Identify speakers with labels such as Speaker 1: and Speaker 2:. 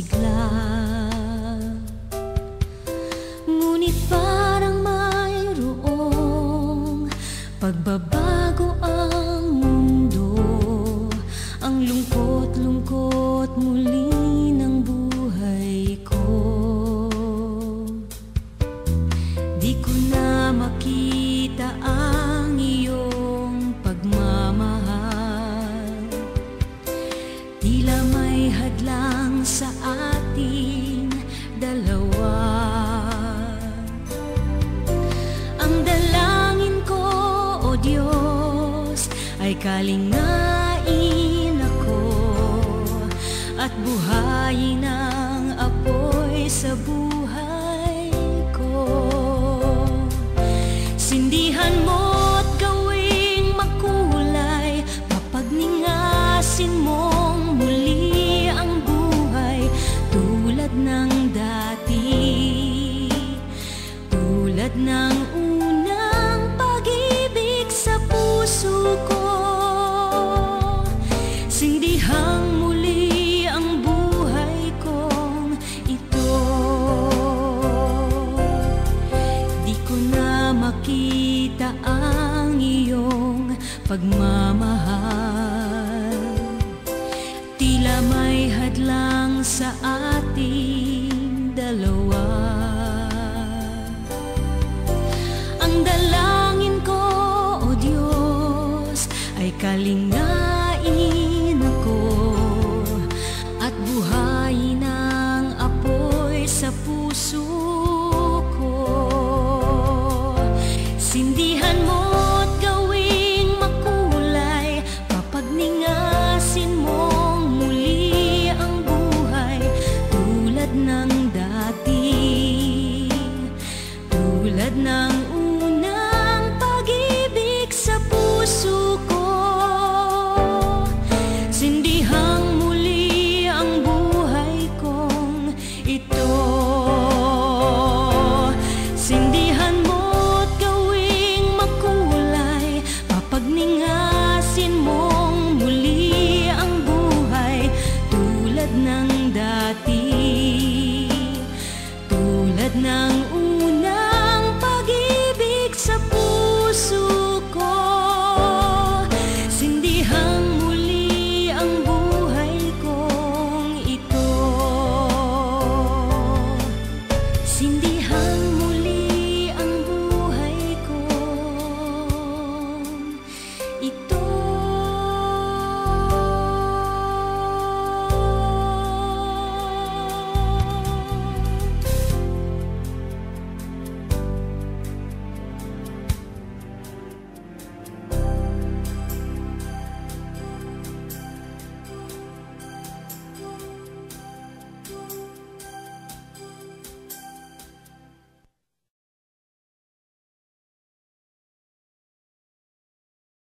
Speaker 1: sigla. Ngunit parang mayroong pagbabago ang mundo, ang lungkot-lungkot muli ng buhay ko. Di ko na makita ang iyong pagmamahal, tila may hadlang sa ating dalawa. Ang dalangin ko, O Diyos, ay kalingain ako at buhayin ang apoy sa buhay ko. Sindihan mo't gawing makulay, papagningasin mong muli ang buhay tulad ng dati, tulad ng unang pag-ibig sa puso ko. Sindihang muli ang buhay kong ito. Di ko na makita ang iyong pagmamahal, tila may hadlang sa ating dalawa. Ang dalangin ko, O Diyos, ay kalingain ako at buhayin ang apoy sa puso ko. Sindihan mo't gawing makulay, papagningasin mong muli ang buhay tulad ng dati, tulad ng unang pag-ibig sa puso ko. Sindihang muli ang buhay kong ito. Sindihan mo't gawing makulay, papagningasin mong muli ang buhay tulad ng dati, tulad ng